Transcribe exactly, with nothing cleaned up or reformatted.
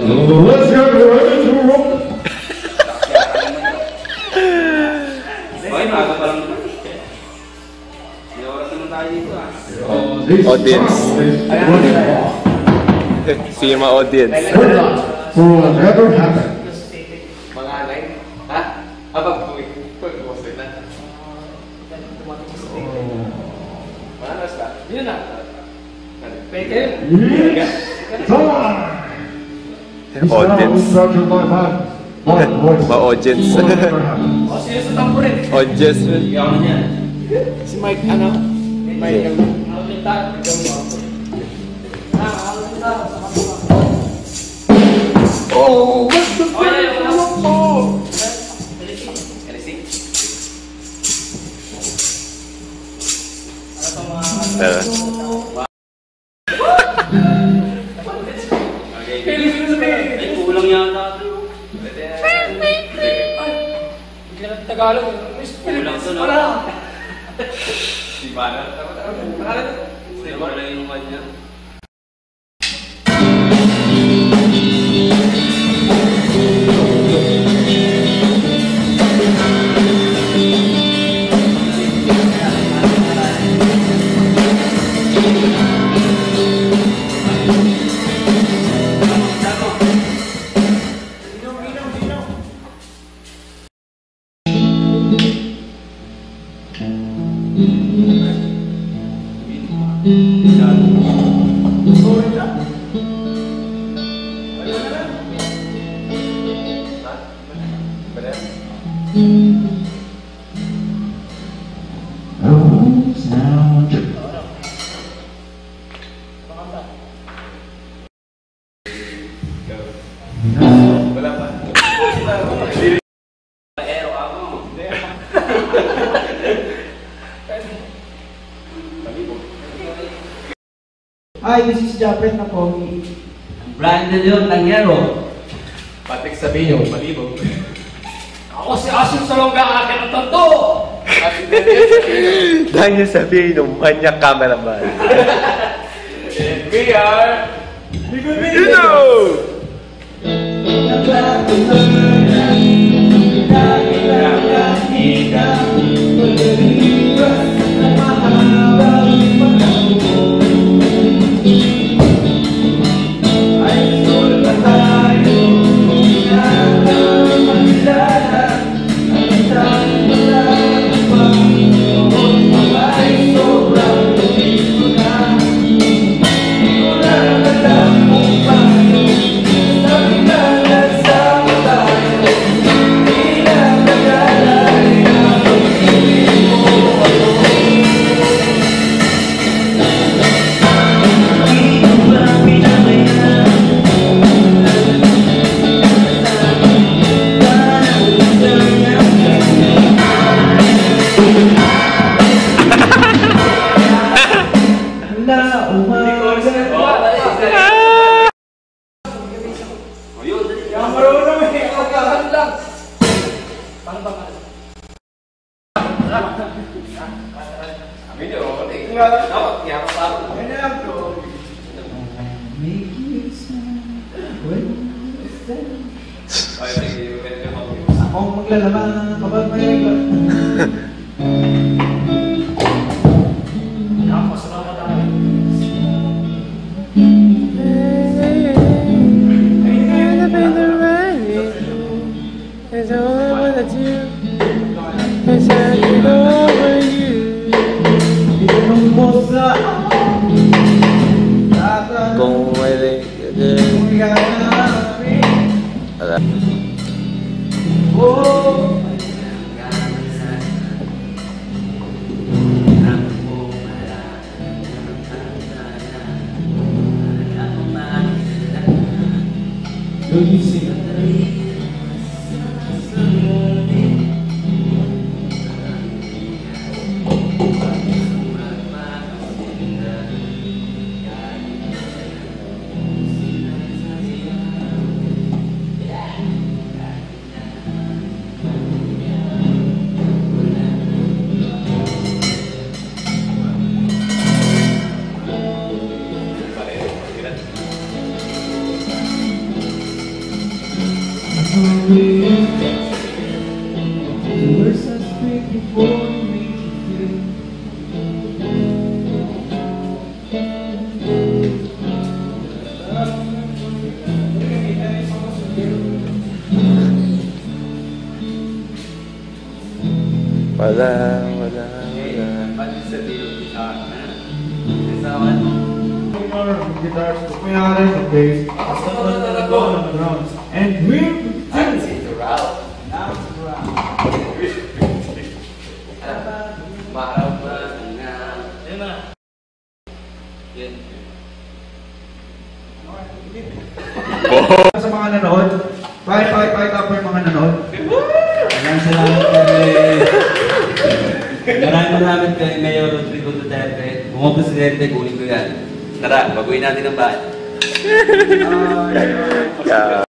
let's get ready to roll. Audience. Sima audience. So whatever happened. Mga nine? Ha? Abang buwi. Pag-post na. Manas ka? Yun na. Peke? Audience. Ma-audience. O, sino sa tamburin? Audience. Si Mike, ano? Mike, ano? Oh, what's the problem mo? Tara. Kulang yata. Hindi na Tagalog. Kulang to na. Di ba na? Di ba na yung kanya? Wala pa. Aero ako. Hi, this is Japet na Pogi. Brandon yun, Tangyero. Patik sabihin yung malibog. Ako si Asim Salonga, akin ang tonto! Dahil niya sabihin ng manyak cameraman. And we are... You know! Akong maglalaba kapag may Kung may The words I speak before make you feel. Wala, wala, Okay, wala. patik sabihin. Ah, ano? Kasawan. Guitars, kumayari ng bass, basta talaga ng drums. And we're Ano si Tural? Marapan nga. Ayun na. Yun. Sa mga nanood, pakita, pakita, pakita po yung mga nanood. Maraming salamat kay Maraming maraming kay Mayor Rodrigo Duterte. Kung ako presidente, kunin ko yan. Tara, baguhin natin ang bahay. Yeah.